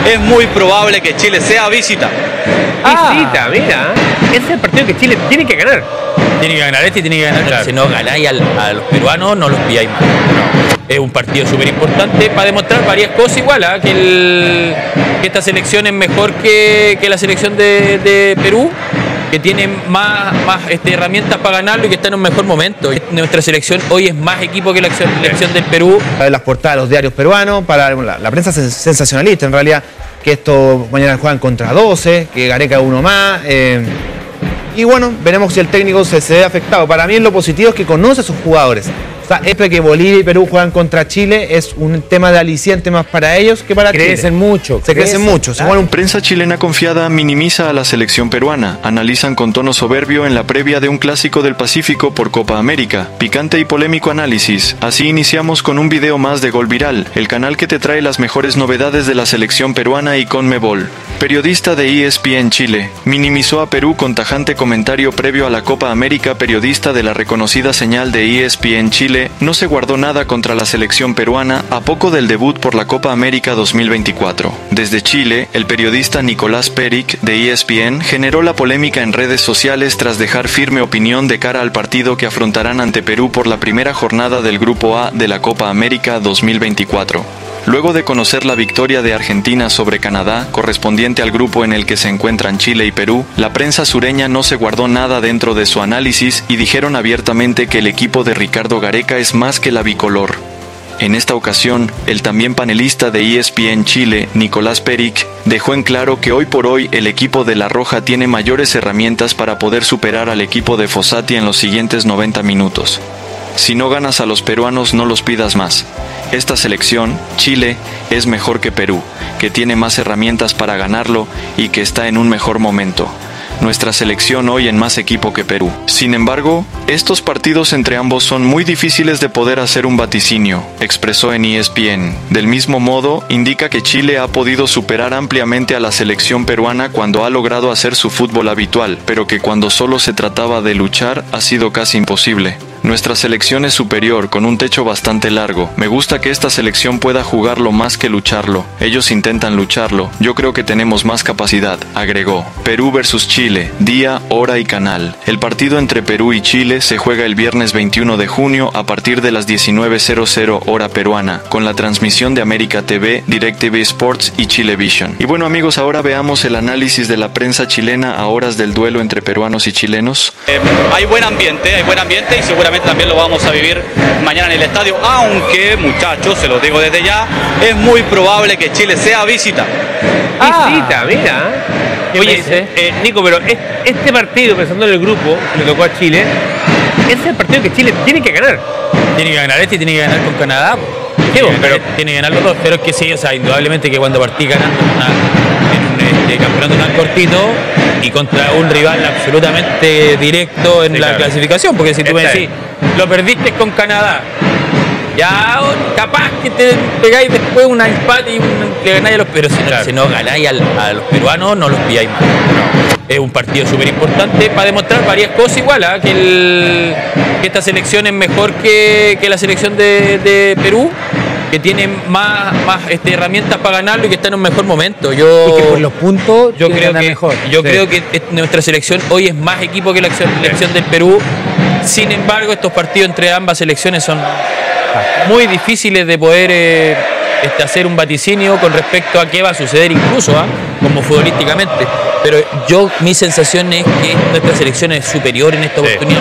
es muy probable que Chile sea visita. Visita, mira. Ese es el partido que Chile tiene que ganar. Tiene que ganar este y tiene que ganar. Claro. Si no ganáis a los peruanos, no los pilláis mal. Es un partido súper importante para demostrar varias cosas igual, ¿eh? Que esta selección es mejor que la selección de Perú, que tiene más herramientas para ganarlo y que está en un mejor momento. Nuestra selección hoy es más equipo que la selección del Perú. Las portadas de los diarios peruanos, para la prensa sensacionalista en realidad, que esto mañana juegan contra 12, que Gareca uno más. Y bueno, veremos si el técnico se ve afectado. Para mí lo positivo es que conoce a sus jugadores. O sea, esto de que Bolivia y Perú juegan contra Chile es un tema de aliciente más para ellos que para Chile. Crecen mucho. Se crecen mucho. Prensa chilena confiada minimiza a la selección peruana. Analizan con tono soberbio en la previa de un clásico del Pacífico por Copa América. Picante y polémico análisis. Así iniciamos con un video más de Gol Viral, el canal que te trae las mejores novedades de la selección peruana y CONMEBOL. Periodista de ESPN Chile. Minimizó a Perú con tajante comentario previo a la Copa América. Periodista de la reconocida señal de ESPN Chile no se guardó nada contra la selección peruana a poco del debut por la Copa América 2024. Desde Chile, el periodista Nicolás Peric de ESPN generó la polémica en redes sociales tras dejar firme opinión de cara al partido que afrontarán ante Perú por la primera jornada del Grupo A de la Copa América 2024. Luego de conocer la victoria de Argentina sobre Canadá, correspondiente al grupo en el que se encuentran Chile y Perú, la prensa sureña no se guardó nada dentro de su análisis y dijeron abiertamente que el equipo de Ricardo Gareca es más que la bicolor. En esta ocasión, el también panelista de ESPN Chile, Nicolás Peric, dejó en claro que hoy por hoy el equipo de La Roja tiene mayores herramientas para poder superar al equipo de Fossati en los siguientes 90 minutos. Si no ganas a los peruanos, no los pidas más. Esta selección, Chile, es mejor que Perú, que tiene más herramientas para ganarlo y que está en un mejor momento. Nuestra selección hoy en más equipo que Perú. Sin embargo, estos partidos entre ambos son muy difíciles de poder hacer un vaticinio, expresó en ESPN. Del mismo modo, indica que Chile ha podido superar ampliamente a la selección peruana cuando ha logrado hacer su fútbol habitual, pero que cuando solo se trataba de luchar ha sido casi imposible. Nuestra selección es superior, con un techo bastante largo. Me gusta que esta selección pueda jugarlo más que lucharlo. Ellos intentan lucharlo. Yo creo que tenemos más capacidad, agregó. Perú versus Chile, día, hora y canal. El partido entre Perú y Chile se juega el viernes 21 de junio a partir de las 19:00 hora peruana, con la transmisión de América TV, DirecTV Sports y Chilevisión. Y bueno amigos, ahora veamos el análisis de la prensa chilena a horas del duelo entre peruanos y chilenos. Hay buen ambiente y seguramente también lo vamos a vivir mañana en el estadio, aunque muchachos, se los digo desde ya, es muy probable que Chile sea visita. Visita, mira. Oye, Nico, pero este partido, pensando en el grupo que le tocó a Chile, ese es el partido que Chile tiene que ganar. Tiene que ganar este y tiene que ganar con Canadá. Tiene que ganar los dos, pero es que sí, o sea, indudablemente que cuando partí ganando en un campeonato tan cortito y contra un rival absolutamente directo en la clasificación, porque si tú me decís, lo perdiste con Canadá, ya capaz que te pegáis después un empate y le ganáis a los peruanos, pero si no ganáis a los peruanos, no los pilláis mal. Es un partido súper importante para demostrar varias cosas igual, ¿eh? Que esta selección es mejor que la selección de Perú, que tiene más herramientas para ganarlo y que está en un mejor momento. Y que por los puntos yo creo que nuestra selección hoy es más equipo que la selección del Perú. Sin embargo, estos partidos entre ambas selecciones son muy difíciles de poder hacer un vaticinio con respecto a qué va a suceder incluso, como futbolísticamente. Pero mi sensación es que nuestra selección es superior en esta oportunidad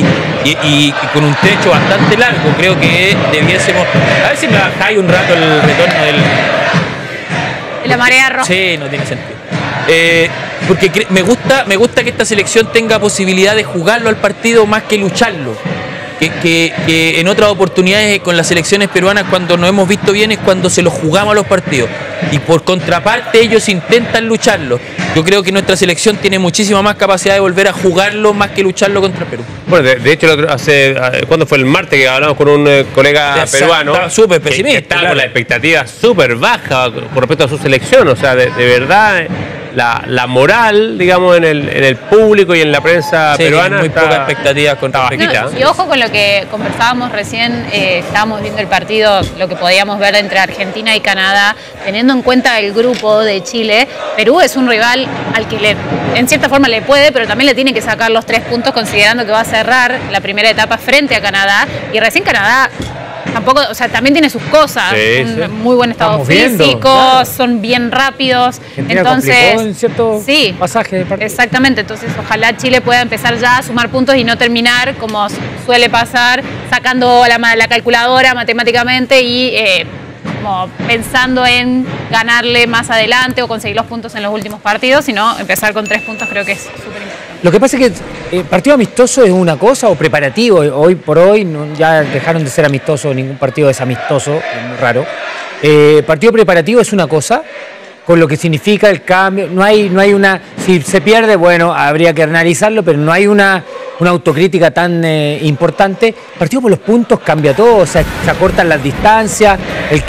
y con un trecho bastante largo. Creo que debiésemos... A ver si me bajáis un rato el retorno la marea roja. Sí, no tiene sentido. Porque me gusta que esta selección tenga posibilidad de jugarlo al partido más que lucharlo. Que en otras oportunidades con las selecciones peruanas, cuando nos hemos visto bien, es cuando se los jugamos a los partidos. Y por contraparte ellos intentan lucharlo. Yo creo que nuestra selección tiene muchísima más capacidad de volver a jugarlo más que lucharlo contra Perú. Bueno, de hecho, ¿cuándo fue el martes que hablamos con un colega peruano? Estaba súper pesimista. Estaba con la expectativa súper baja con respecto a su selección. O sea, de verdad, la moral, digamos, en el público y en la prensa peruana. Muy pocas expectativas con bajita. Y ojo con lo que conversábamos recién, estábamos viendo el partido, lo que podíamos ver entre Argentina y Canadá, teniendo en cuenta el grupo de Chile. Perú es un rival al que en cierta forma le puede, pero también le tiene que sacar los 3 puntos, considerando que va a cerrar la primera etapa frente a Canadá, y recién Canadá tampoco, o sea, también tiene sus cosas, muy buen estado físico, claro. Son bien rápidos. Argentina entonces en cierto pasaje del partido. Exactamente, entonces ojalá Chile pueda empezar ya a sumar puntos y no terminar, como suele pasar, sacando la calculadora matemáticamente y como pensando en ganarle más adelante o conseguir los puntos en los últimos partidos, sino empezar con 3 puntos creo que es súper importante. Lo que pasa es que partido amistoso es una cosa o preparativo. Hoy por hoy ya dejaron de ser amistosos, ningún partido es amistoso, es muy raro. Partido preparativo es una cosa, con lo que significa el cambio. No hay una. Si se pierde, bueno, habría que analizarlo, pero no hay una autocrítica tan importante. Partido por los puntos cambia todo, o sea, se acortan las distancias. El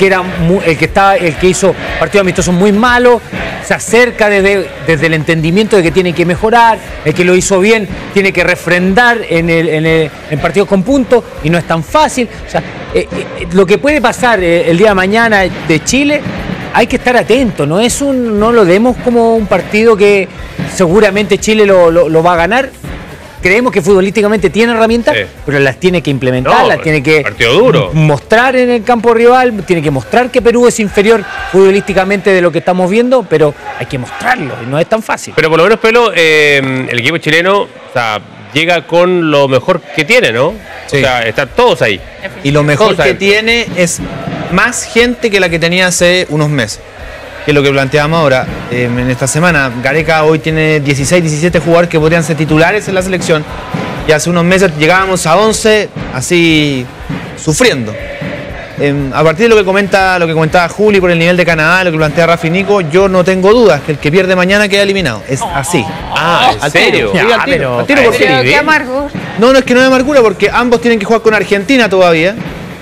que hizo partido amistoso muy malo se acerca desde el entendimiento de que tiene que mejorar. El que lo hizo bien tiene que refrendar en partidos con puntos y no es tan fácil. O sea, lo que puede pasar el día de mañana de Chile, hay que estar atento. No lo demos como un partido que seguramente Chile lo va a ganar. Creemos que futbolísticamente tiene herramientas, pero las tiene que implementar, las tiene que mostrar en el campo rival, tiene que mostrar que Perú es inferior futbolísticamente de lo que estamos viendo, pero hay que mostrarlo y no es tan fácil. Pero por lo menos, Pelo, el equipo chileno, o sea, llega con lo mejor que tiene, ¿no? Sí. O sea, están todos ahí. Y lo mejor que tiene es más gente que la que tenía hace unos meses. Que es lo que planteamos ahora en esta semana. Gareca hoy tiene 16, 17 jugadores que podrían ser titulares en la selección. Y hace unos meses llegábamos a 11, así sufriendo. A partir de lo que comentaba Juli por el nivel de Canadá, lo que plantea Rafa y Nico, yo no tengo dudas que el que pierde mañana queda eliminado. Es así. ¿En serio? Qué amargo. No, es que no hay amargura, porque ambos tienen que jugar con Argentina todavía.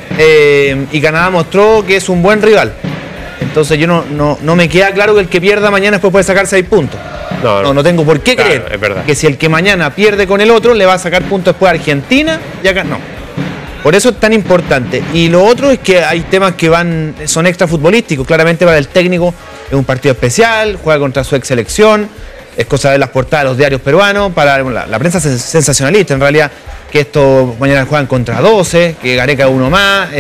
Y Canadá mostró que es un buen rival. Entonces yo no me queda claro que el que pierda mañana después puede sacar 6 puntos. No tengo por qué creer que si el que mañana pierde con el otro le va a sacar puntos después a Argentina y acá no. Por eso es tan importante. Y lo otro es que hay temas que son extra futbolísticos. Claramente para el técnico es un partido especial, juega contra su ex selección, es cosa de las portadas de los diarios peruanos. Para la prensa sensacionalista en realidad, que esto mañana juegan contra 12, que Gareca uno más.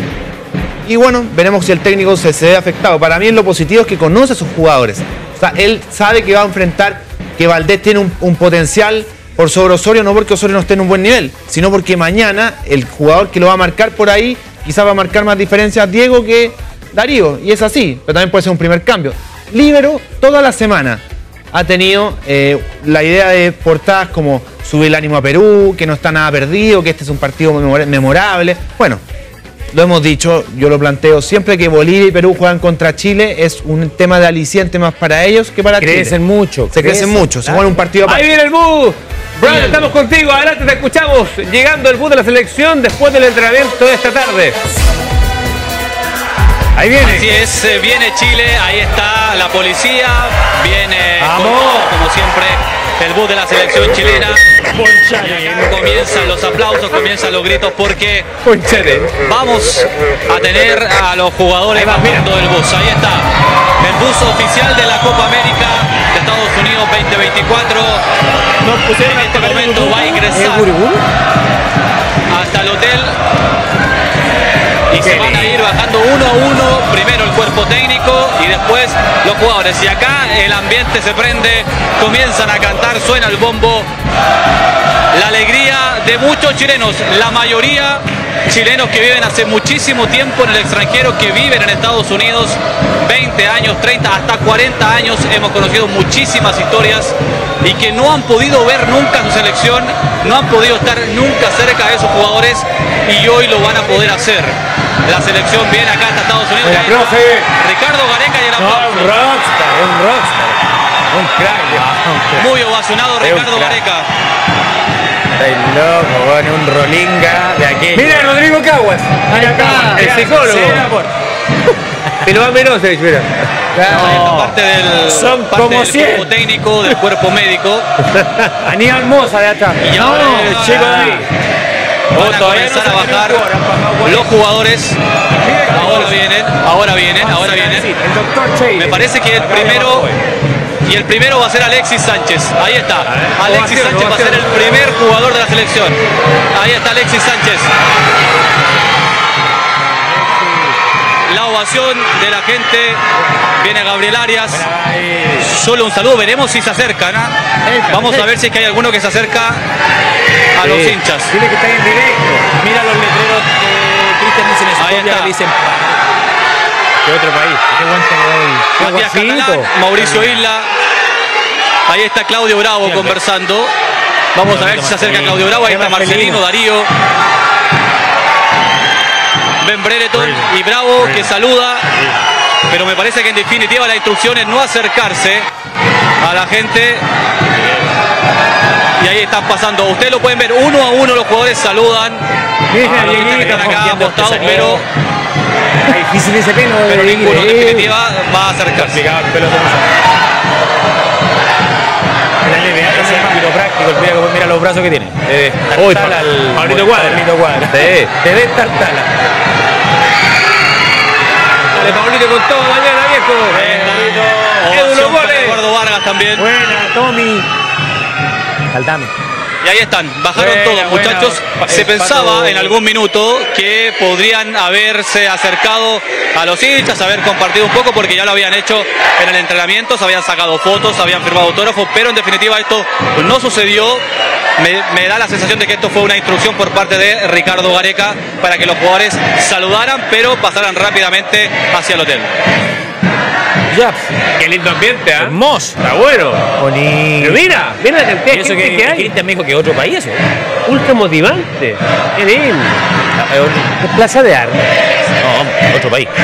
Y bueno, veremos si el técnico se ve afectado. Para mí lo positivo es que conoce a sus jugadores. O sea, él sabe que va a enfrentar, que Valdés tiene un potencial por sobre Osorio, no porque Osorio no esté en un buen nivel, sino porque mañana el jugador que lo va a marcar por ahí, quizás va a marcar más diferencia Diego que Darío. Y es así, pero también puede ser un primer cambio. Líbero toda la semana ha tenido la idea de portadas como subir el ánimo a Perú, que no está nada perdido, que este es un partido memorable. Bueno, lo hemos dicho, yo lo planteo siempre que Bolivia y Perú juegan contra Chile, es un tema de aliciente más para ellos que para Chile. Crecen mucho. Se crecen mucho, se juegan un partido aparte. Ahí viene el bus. Brian, estamos contigo, adelante, te escuchamos. Llegando el bus de la selección después del entrenamiento de esta tarde. Ahí viene. Así es, viene Chile, ahí está la policía, viene como siempre el bus de la selección chilena. Comienzan los aplausos, comienzan los gritos porque vamos a tener a los jugadores bajando del bus. Ahí está, el bus oficial de la Copa América de Estados Unidos 2024. En este momento va a ingresar hasta el hotel. Y se van a ir bajando uno a uno, primero el cuerpo técnico y después los jugadores. Y acá el ambiente se prende, comienzan a cantar, suena el bombo. La alegría de muchos chilenos, la mayoría chilenos que viven hace muchísimo tiempo en el extranjero, que viven en Estados Unidos, 20 años, 30, hasta 40 años. Hemos conocido muchísimas historias y que no han podido ver nunca su selección, no han podido estar nunca cerca de esos jugadores y hoy lo van a poder hacer. La selección viene acá hasta Estados Unidos. Ricardo Gareca y el aplauso. Un rockstar. Un crack. Muy ovacionado Ricardo Gareca. Estáis loco, un rolinga de aquí. Mira Rodrigo Caguas. Ahí acá, el psicólogo. Pero va Mirosevic, mira. Esta parte del, Son parte como del 100. cuerpo técnico, del cuerpo médico. Aníbal Mosa de atrás. Y ahora chico de ahí. van a comenzar a bajar los jugadores. Ahora vienen. El doctor Cheire. Me parece que el primero va a ser Alexis Sánchez. Ahí está. Alexis Sánchez va a ser el primer jugador de la selección. Ahí está Alexis Sánchez. La ovación de la gente. Viene Gabriel Arias. Solo un saludo. Veremos si se acercan. Vamos a ver si es que hay alguno que se acerca a los hinchas. Dile que está en directo. Mira los letreros de Cristian dicen Ahí Escocia, está. que dicen De otro país. Matías Catalán, Mauricio Isla. Ahí está Claudio Bravo conversando. Vamos a ver si se acerca Claudio Bravo. Ahí está Marcelino, Darío, Ben Brereton y Bravo que saluda. Pero me parece que en definitiva la instrucción es no acercarse a la gente. Y ahí están pasando. Ustedes lo pueden ver uno a uno, los jugadores saludan. A los que están acá apostados, pero Está difícil ese pelo. ninguno en definitiva va a acercarse. La NBA es el quiropráctico. Mira los brazos que tiene. Uy, Tartala al Pablito Cuadra. Pablito Cuadra. Sí. Te ves Tartala. Dale, Pablito, con todo mañana, viejo. Ovación para Eduardo Vargas también. Buena, Tommy. Saltame. Y ahí están, bajaron Buena, todos, buena. muchachos. Se pensaba en algún minuto que podrían haberse acercado a los hinchas, haber compartido un poco, porque ya lo habían hecho en el entrenamiento, se habían sacado fotos, habían firmado autógrafos, pero en definitiva esto no sucedió. Me da la sensación de que esto fue una instrucción por parte de Ricardo Gareca para que los jugadores saludaran, pero pasaran rápidamente hacia el hotel. Ya. Qué lindo ambiente, ¿ah? hermoso. Está bueno. Bonito. Pero mira la cantidad Y de eso gente que hay. Cristian me dijo que otro país eso. Ultra motivante. Qué lindo. Es Plaza de Armas. No, otro país.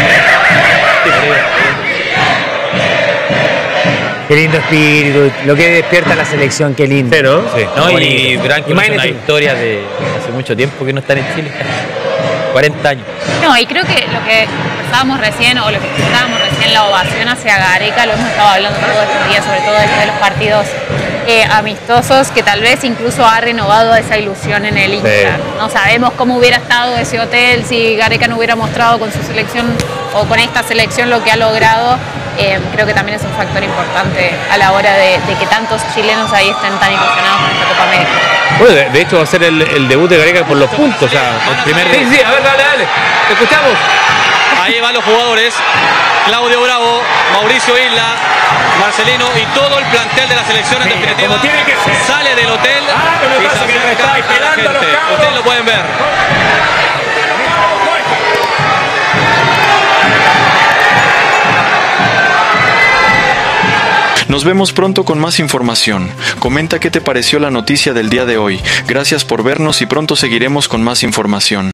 Qué lindo espíritu. Lo que despierta la selección, qué lindo. Pero, Sí, no, y Bonito. Branco es una Imagínate. historia de hace mucho tiempo que no están en Chile. 40 años. No, y creo que lo que conversábamos recién, o lo que escuchábamos recién, la ovación hacia Gareca, lo hemos estado hablando todos estos días, sobre todo después de los partidos amistosos, que tal vez incluso ha renovado esa ilusión en el hincha. Sí. No sabemos cómo hubiera estado ese hotel si Gareca no hubiera mostrado con su selección o con esta selección lo que ha logrado. Creo que también es un factor importante a la hora de que tantos chilenos ahí estén tan ilusionados con esta Copa América. bueno, de hecho va a ser el debut de Gareca por los puntos. O sea, Van a primer salir. sí, a ver, dale. Te escuchamos. Ahí van los jugadores, Claudio Bravo, Mauricio Isla, Marcelino y todo el plantel de la selección en definitiva como tiene que ser. sale del hotel lo que y se pasa es que me acerca está a la esperando los gente. cabros. Ustedes lo pueden ver. Nos vemos pronto con más información. Comenta qué te pareció la noticia del día de hoy. Gracias por vernos y pronto seguiremos con más información.